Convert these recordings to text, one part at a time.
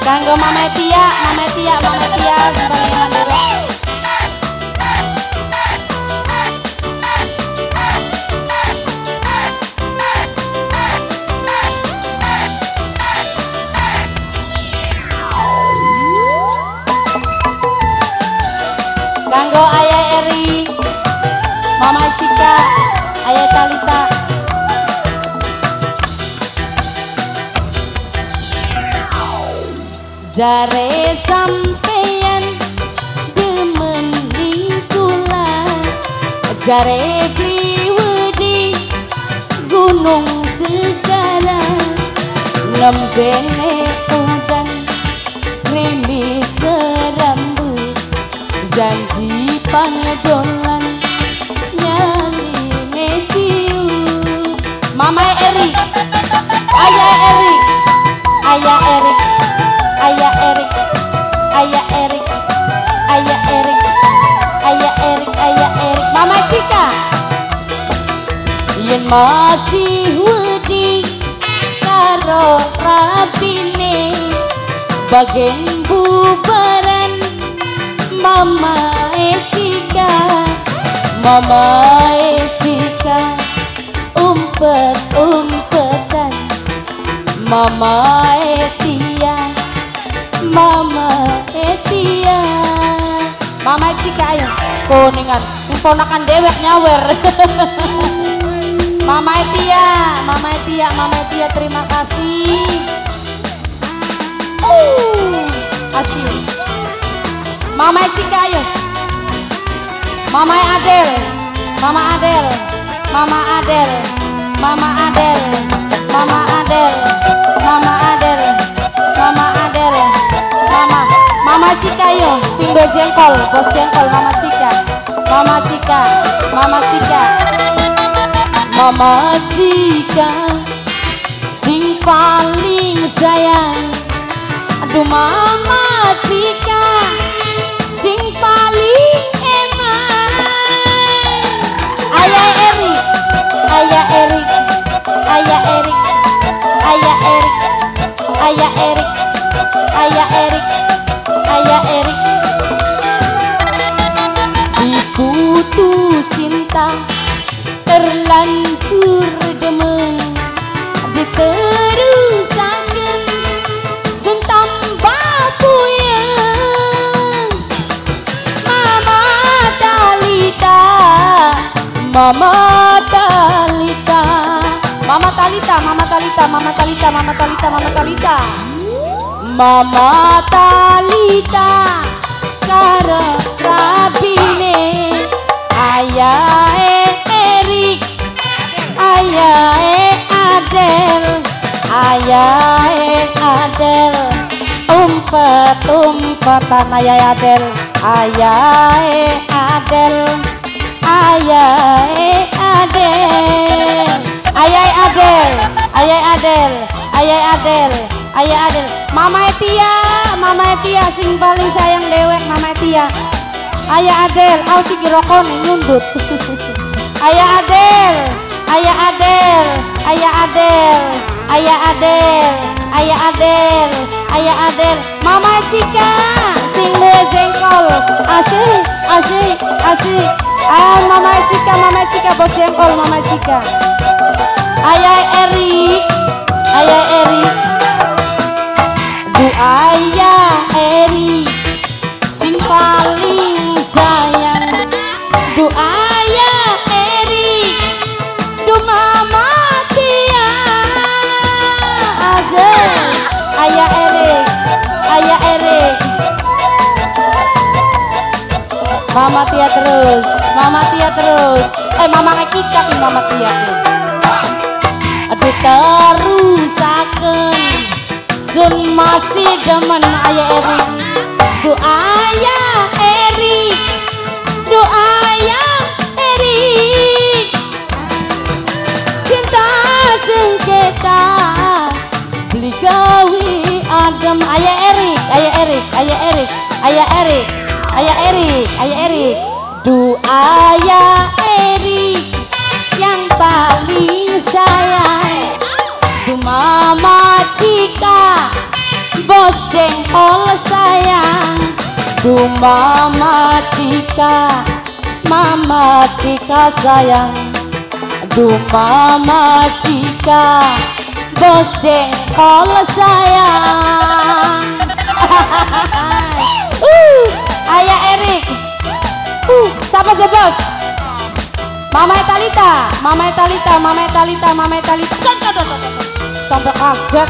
Kanggo Mama Tia sebagai mandiri. Kanggo Ayah Eri, Mama Cika, Ayah Talita. Jare sampeyan demen kula, jare kliwedi gunung segala, nembene udan krimis serambut, janji pangdolan nyaline ciu. Mama Eri, Ayah Eri, Ayah Eri, Ayah Erik, Ayah Erik, Ayah Erik, Ayah Erik, Ayah Erik. Mama Cika, yen masih wedi karo rapine bagian bubaran. Mama Cika, Mama Cika, umpet-umpetan. Mama Tia, Mama Tia, Mama Cika ayo kuningan ponakan dewek nyawer. Mama Tia, Mama Tia, Mama Tia, terima kasih. Asyik. Mama Cika ayo. Mama Adel, Mama Adel, Mama Adel, Mama Adel, Mama Adel, Mama Adel, Mama Adel, Mama Cika yo, sing do jengkol, bos jengkol. Mama Cika, Mama Cika, Mama Cika, Mama Cika, sing paling sayang. Aduh Mama Cika, sing paling enak. Ayah Eri, Ayah Eri, Ayah Eri, Ayah Eri, Ayah Eri, Ayah Erik, Ayah Erik. Dikutu cinta terlanjur demen, diterusakan sun tambah puyeng. Mama Talita, Mama Talita, Mama Talita, Mama Talita, Mama Talita, Mama Talita, Mama Talita, Mama Talita, karo rabine. Ayah Erik, Ayah Adel, Ayah Adel, umpet-umpetan. Ayah Adel, Ayah Adel, Ayah Adel, Ayah Adel, Ayah Adel, Ayah Adel, Ayah Adel. Mama Tia, Mama Tia, sing paling sayang dewek. Mama Tia, Ayah Adel, au si girokon nyundut. Ayah Adel, Ayah Adel, Ayah Adel, Ayah Adel, Ayah Adel, Ayah Adel. Mama Cika, sing duwe jengkol. Asik, asik, asik. Mama Cika, Mama Cika, bos jengkol. Mama Cika. Ayah Eri, Ayah Eri, Bu Ayah Eri, sing paling sayang. Du Ayah Eri, du Mama Tia. Azal, Ayah Eri, Ayah Eri. Mama Tia terus, Mama Tia terus. Mama ngekicap nih Mama Tia. Aduh terusaken sun masih demen Ayah Eri. Du Ayah Eri, du Ayah Eri, cinta sengketa beli gawi adem. Ayah Eri, Ayah Eri, Ayah Eri, Ayah Eri, Ayah Eri, Ayah Eri. Du Ayah Eri yang paling sayang. Du Mama Cika, bos jengkol sayang. Duh mama Cika sayang. Duh mama Cika bos jengkol sayang. Ayah Erik. Siapa sih bos? Mama Talita. Sampai kaget.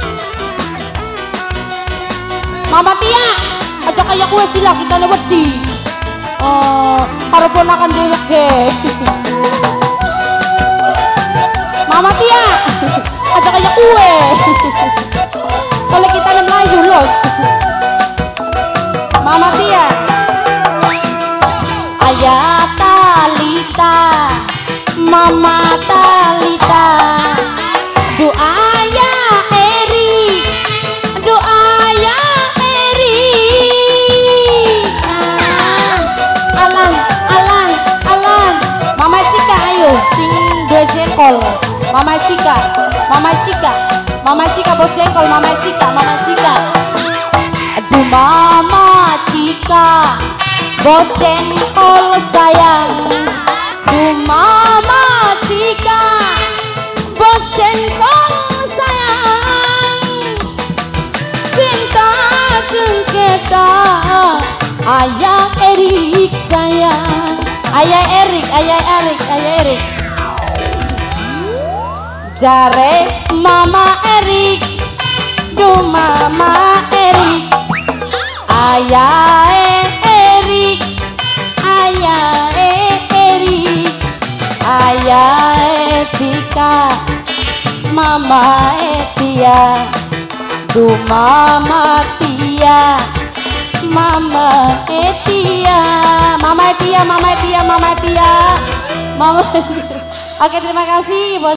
Mama Tia, aja kayak kue sila kita wedi. Karo ponakan dheweke. Mama Tia, aja kayak kue. Kalau kita melayu los. Mama Tia. Ayah Talita, Mama Talita. Doa ya Eri, doa ya Eri. Alan. Mama Cika ayo, sing dua jengkol. Mama Cika bos jengkol. Mama Cika. Aduh Mama Cika bos jengkol sayang. Duh Mama Cika bos jengkol sayang. Cinta cengketa ayah Erik sayang. Ayah Erik. Jare Mama Erik. Duh Mama Erik. Ayah Erik. Ayah Cika, Mama Tia. Duh Mama Tia. Oke, terima kasih.